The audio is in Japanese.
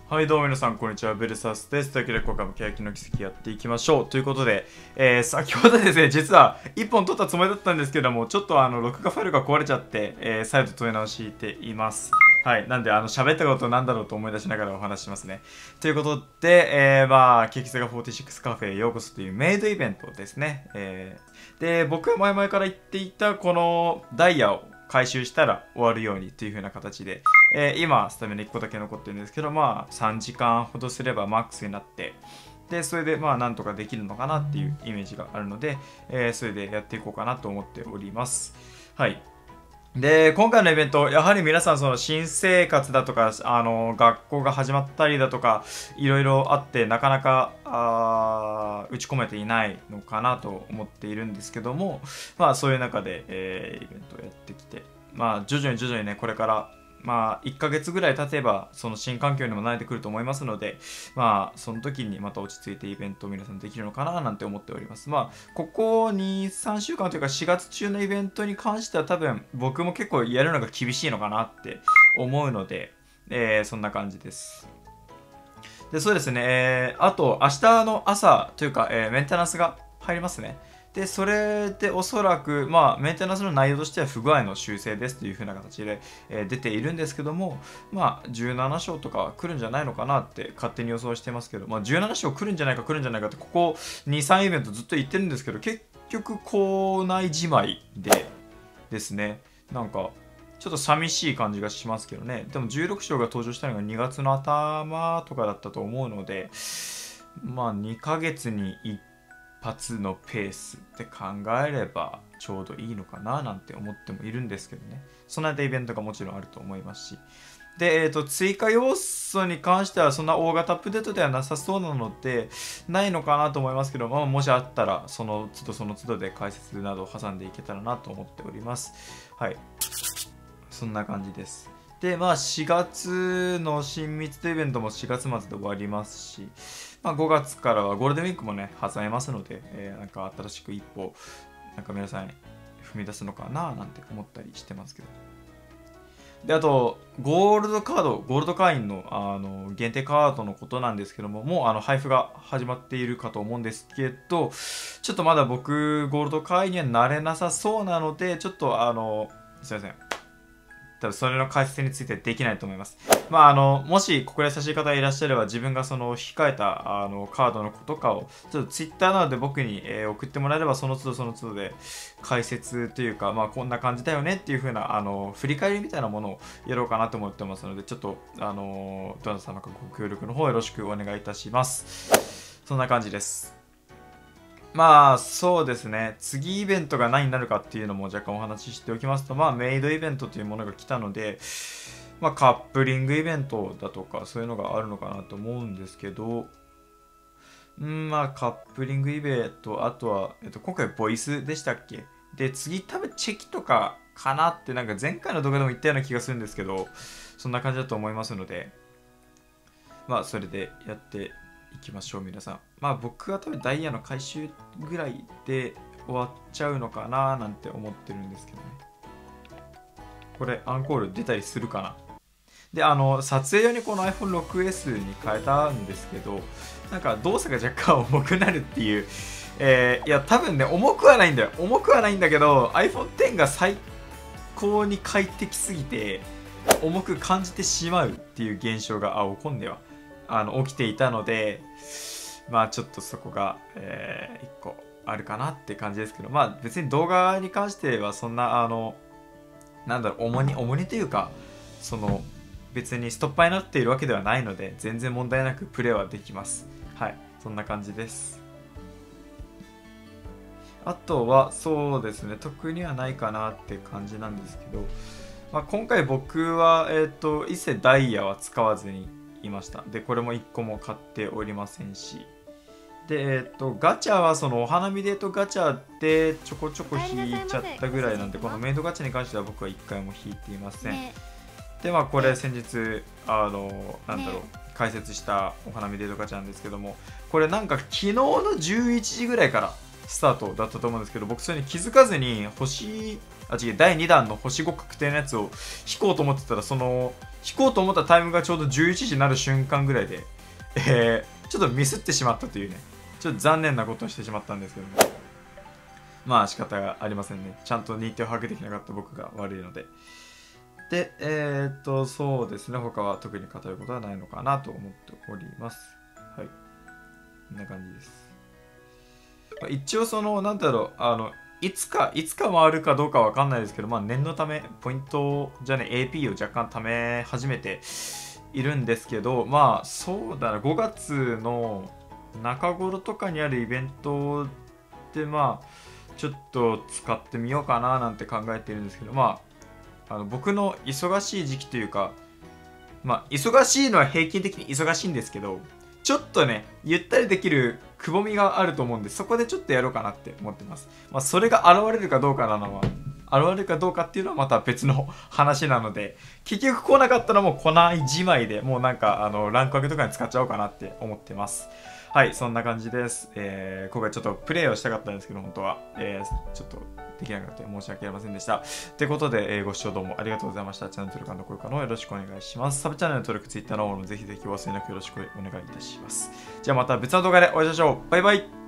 はいどうも皆さんこんにちは、ベルサスです。というわけで今回も欅の奇跡やっていきましょうということで、先ほどですね、実は1本撮ったつもりだったんですけども、ちょっと録画ファイルが壊れちゃって、再度撮り直しています。はい。なんで喋ったことなんだろうと思い出しながらお話ししますね。ということで、ケーキセガ46カフェへようこそというメイドイベントですね。で、僕は前々から言っていたこのダイヤを回収したら終わるようにという風な形で、今スタミナ1個だけ残ってるんですけど、3時間ほどすればマックスになって、でそれでなんとかできるのかなっていうイメージがあるので、それでやっていこうかなと思っております。はい。で、今回のイベント、やはり皆さんその新生活だとか、学校が始まったりだとか、いろいろあって、なかなか、打ち込めていないのかなと思っているんですけども、そういう中で、イベントをやってきて、徐々にね、これから、1ヶ月ぐらい経てば、その新環境にも慣れてくると思いますので、その時にまた落ち着いてイベントを皆さんできるのかななんて思っております。ここ2、3週間というか4月中のイベントに関しては多分僕も結構やるのが厳しいのかなって思うので、そんな感じです。で、そうですね、あと明日の朝というか、メンテナンスが入りますね。で、それでおそらく、メンテナンスの内容としては不具合の修正ですという風な形で、出ているんですけども、17章とか来るんじゃないのかなって勝手に予想してますけど、17章来るんじゃないかってここ2、3イベントずっと言ってるんですけど、結局来ないじまいでですね、なんか、ちょっと寂しい感じがしますけどね。でも16章が登場したのが2月の頭とかだったと思うので、2ヶ月に1発のペースって考えればちょうどいいのかななんて思ってもいるんですけどね。その間イベントがもちろんあると思いますし。で、追加要素に関してはそんな大型アップデートではなさそうなので、ないのかなと思いますけども、もしあったらその都度で解説などを挟んでいけたらなと思っております。はい。そんな感じです。で、4月の親密とイベントも4月末で終わりますし、5月からはゴールデンウィークもね、挟めますので、なんか新しく一歩、なんか皆さん踏み出すのかななんて思ったりしてますけど。で、あと、ゴールド会員の、限定カードのことなんですけども、もう配布が始まっているかと思うんですけど、ちょっとまだ僕、ゴールド会員にはなれなさそうなので、ちょっとすいません。多分それの解説についてできないと思います。もしここで優しい方がいらっしゃれば、自分がその控えたカードのことかを、ちょっと Twitter などで僕に、送ってもらえれば、その都度で解説というか、こんな感じだよねっていう風な、振り返りみたいなものをやろうかなと思ってますので、ちょっと、どなた様かご協力の方よろしくお願いいたします。そんな感じです。そうですね。次イベントが何になるかっていうのも若干お話ししておきますと、メイドイベントというものが来たので、カップリングイベントだとか、そういうのがあるのかなと思うんですけど、カップリングイベント、あとは、今回ボイスでしたっけ？で、次多分チェキとかかなって、なんか前回の動画でも言ったような気がするんですけど、そんな感じだと思いますので、それでやっていきましょう皆さん。僕は多分ダイヤの回収ぐらいで終わっちゃうのかななんて思ってるんですけどね。これアンコール出たりするかな。で、撮影用にこの iPhone6S に変えたんですけど、なんか動作が若干重くなるっていう、いや多分ね、重くはないんだよ。重くはないんだけど iPhone X が最高に快適すぎて重く感じてしまうっていう現象が起こんでは起きていたので、ちょっとそこが、一個あるかなって感じですけど、別に動画に関してはそんななんだろう、重荷というか、その別にストッパーになっているわけではないので、全然問題なくプレイはできます。はい、そんな感じです。あとはそうですね、特にはないかなって感じなんですけど、今回僕は一切ダイヤは使わずにいました。で、これも1個も買っておりませんし、で、ガチャはそのお花見デートガチャでちょこちょこ引いちゃったぐらいなんで、このメイドガチャに関しては僕は1回も引いていません。で、これ先日なんだろう、解説したお花見デートガチャなんですけども、これなんか昨日の11時ぐらいからスタートだったと思うんですけど、僕それに気づかずに第2弾の星5確定のやつを引こうと思ってたら、その引こうと思ったタイムがちょうど11時になる瞬間ぐらいで、ちょっとミスってしまったというね、ちょっと残念なことをしてしまったんですけども、まあ仕方がありませんね。ちゃんと日程を把握できなかった僕が悪いので。で、そうですね、他は特に語ることはないのかなと思っております。はい。こんな感じです。一応なんだろう、いつか回るかどうかわかんないですけど、まあ念のため、ポイントじゃね、AP を若干貯め始めているんですけど、まあそうだな、5月の中頃とかにあるイベントで、まあ、ちょっと使ってみようかななんて考えているんですけど、まあ、僕の忙しい時期というか、まあ、忙しいのは平均的に忙しいんですけど、ちょっとね、ゆったりできるくぼみがあると思うんで、そこでちょっとやろうかなって思ってます。まあ、それが現れるかどうかなのは、現れるかどうかっていうのはまた別の話なので、結局来なかったらもう来ないじまいで、もうなんか、ランク上げとかに使っちゃおうかなって思ってます。はい、そんな感じです。今回ちょっとプレイをしたかったんですけど、本当は。ちょっとできなくて申し訳ありませんでした。ということで、ご視聴どうもありがとうございました。チャンネル登録、高評価のよろしくお願いします。サブチャンネル登録、Twitter の方もぜひぜひお忘れなくよろしくお願いいたします。じゃあまた別の動画でお会いしましょう。バイバイ。